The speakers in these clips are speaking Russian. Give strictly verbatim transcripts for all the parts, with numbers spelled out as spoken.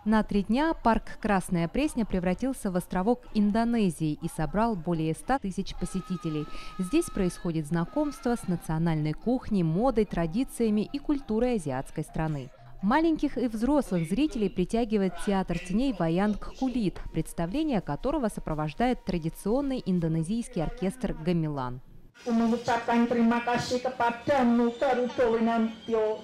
На три дня парк «Красная Пресня» превратился в островок Индонезии и собрал более ста тысяч посетителей. Здесь происходит знакомство с национальной кухней, модой, традициями и культурой азиатской страны. Маленьких и взрослых зрителей притягивает театр теней «Ваянг Кулит», представление которого сопровождает традиционный индонезийский оркестр гамелан. Mengucapkan terima kasih kepadamu Garuda Winantio.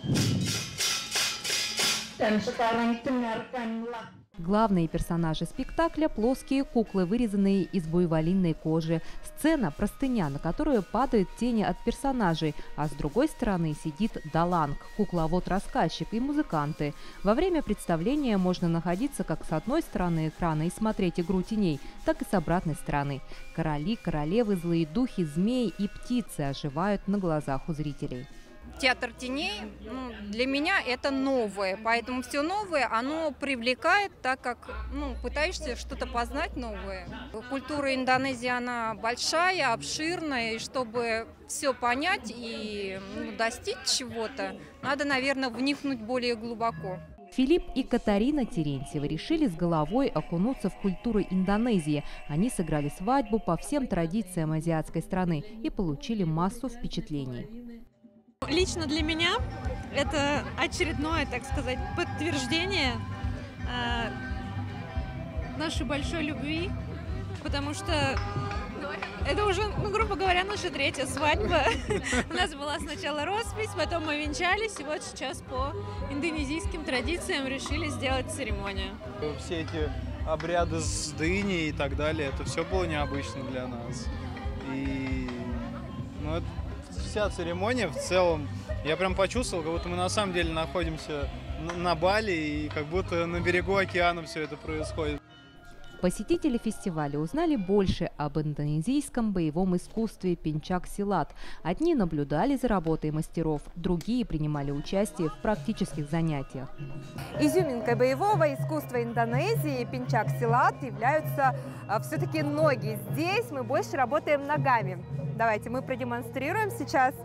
Dan sekarang dengarkanlah. Главные персонажи спектакля – плоские куклы, вырезанные из буйволиной кожи. Сцена – простыня, на которую падают тени от персонажей, а с другой стороны сидит даланг – кукловод-рассказчик и музыканты. Во время представления можно находиться как с одной стороны экрана и смотреть игру теней, так и с обратной стороны. Короли, королевы, злые духи, змеи и птицы оживают на глазах у зрителей. Театр теней, ну, для меня это новое, поэтому все новое, оно привлекает, так как ну, пытаешься что-то познать новое. Культура Индонезии, она большая, обширная, и чтобы все понять и ну, достичь чего-то, надо, наверное, вникнуть более глубоко. Филипп и Катарина Терентьевы решили с головой окунуться в культуру Индонезии. Они сыграли свадьбу по всем традициям азиатской страны и получили массу впечатлений. Лично для меня это очередное, так сказать, подтверждение э, нашей большой любви, потому что это уже, ну, грубо говоря, наша третья свадьба. У нас была сначала роспись, потом мы венчались, и вот сейчас по индонезийским традициям решили сделать церемонию. Все эти обряды с дыней и так далее, это все было необычно для нас. И ну, это вся церемония в целом, я прям почувствовал, как будто мы на самом деле находимся на Бали и как будто на берегу океана все это происходит. Посетители фестиваля узнали больше об индонезийском боевом искусстве пенчак-силат. Одни наблюдали за работой мастеров, другие принимали участие в практических занятиях. Изюминкой боевого искусства Индонезии пенчак-силат являются а, все-таки ноги. Здесь мы больше работаем ногами. Давайте мы продемонстрируем сейчас.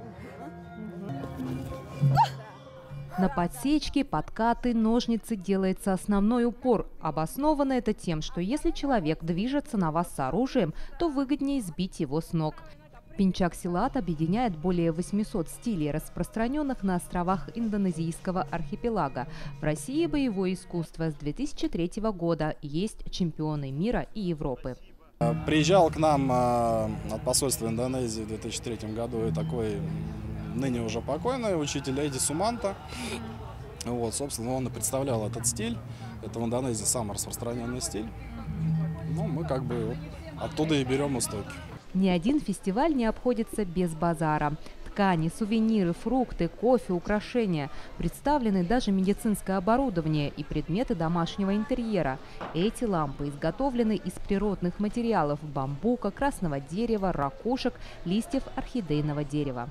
На подсечки, подкаты, ножницы делается основной упор. Обосновано это тем, что если человек движется на вас с оружием, то выгоднее сбить его с ног. Пенчак-силат объединяет более восьмисот стилей, распространенных на островах индонезийского архипелага. В России боевое искусство с две тысячи третьего года, есть чемпионы мира и Европы. Приезжал к нам от посольства Индонезии в две тысячи третьем году и такой ныне уже покойный учитель Эдди Суманта. Вот, собственно, он и представлял этот стиль. Это в Индонезии самый распространенный стиль. Ну, мы как бы оттуда и берем истоки. Ни один фестиваль не обходится без базара. Ткани, сувениры, фрукты, кофе, украшения. Представлены даже медицинское оборудование и предметы домашнего интерьера. Эти лампы изготовлены из природных материалов – бамбука, красного дерева, ракушек, листьев орхидейного дерева.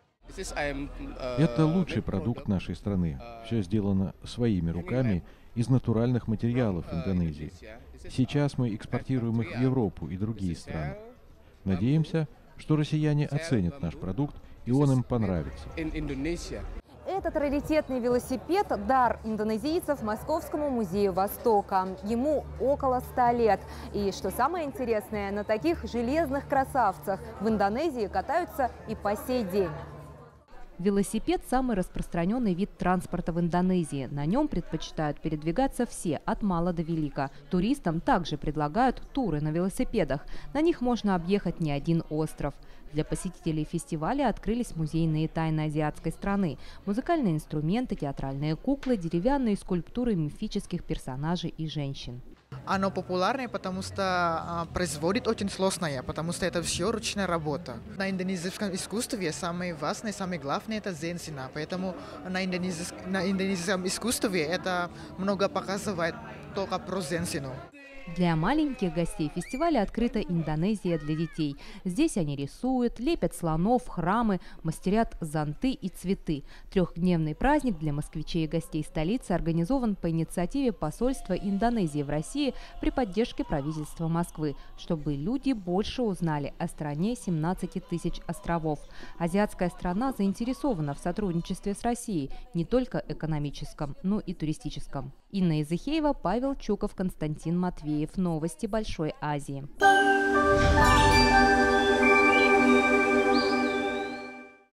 Это лучший продукт нашей страны. Все сделано своими руками из натуральных материалов Индонезии. Сейчас мы экспортируем их в Европу и другие страны. Надеемся, что россияне оценят наш продукт и он им понравится. Этот раритетный велосипед – дар индонезийцев Московскому музею Востока. Ему около ста лет. И что самое интересное, на таких железных красавцах в Индонезии катаются и по сей день. Велосипед – самый распространенный вид транспорта в Индонезии. На нем предпочитают передвигаться все, от мала до велика. Туристам также предлагают туры на велосипедах. На них можно объехать не один остров. Для посетителей фестиваля открылись музейные тайны азиатской страны. Музыкальные инструменты, театральные куклы, деревянные скульптуры мифических персонажей и женщин. Оно популярное, потому что а, производит очень сложное, потому что это все ручная работа. На индонезийском искусстве самое важное, самое главное – это женщина. Поэтому на, индонезийск... на индонезийском искусстве это много показывает только про женщину. Для маленьких гостей фестиваля открыта Индонезия для детей. Здесь они рисуют, лепят слонов, храмы, мастерят зонты и цветы. Трехдневный праздник для москвичей и гостей столицы организован по инициативе посольства Индонезии в России при поддержке правительства Москвы, чтобы люди больше узнали о стране семнадцати тысяч островов. Азиатская страна заинтересована в сотрудничестве с Россией не только экономическом, но и туристическом. Инна Изыхеева, Павел Чуков, Константин Матвеев. Новости Большой Азии.